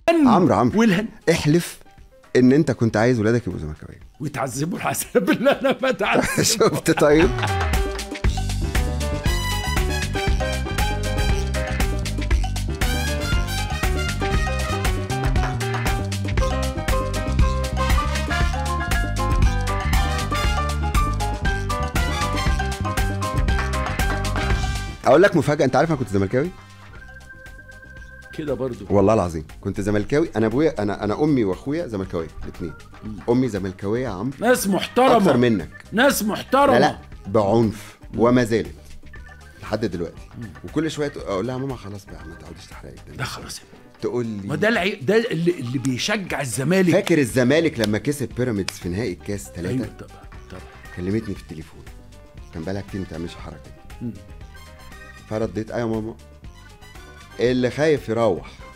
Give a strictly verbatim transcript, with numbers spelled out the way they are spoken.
عمرو عمرو والهن احلف ان انت كنت عايز ولادك يبقوا زملكاويه ويتعذبوا العذاب اللي انا بتعذب. شفت؟ طيب اقول لك مفاجاه، انت عارف انا كنت زملكاوي كده برضو والله العظيم. كنت زملكاوي، انا ابويا انا انا امي واخويا زملكاويه الاثنين. امي زملكاويه يا عمرو، ناس محترمه اكتر منك، ناس محترمه. لا لا بعنف وما زالت لحد دلوقتي. وكل شويه اقول لها ماما خلاص بقى ما تقعديش تحرقي ده خلاص. تقول لي ما ده العي... ده اللي, اللي بيشجع الزمالك. فاكر الزمالك لما كسب بيراميدز في نهائي الكاس ثلاثة؟ ايوه طبعا طبعا. كلمتني في التليفون، كان بقالها كتير ما تعملش حركه دي. فرديت ايوه ماما، اللي خايف يروح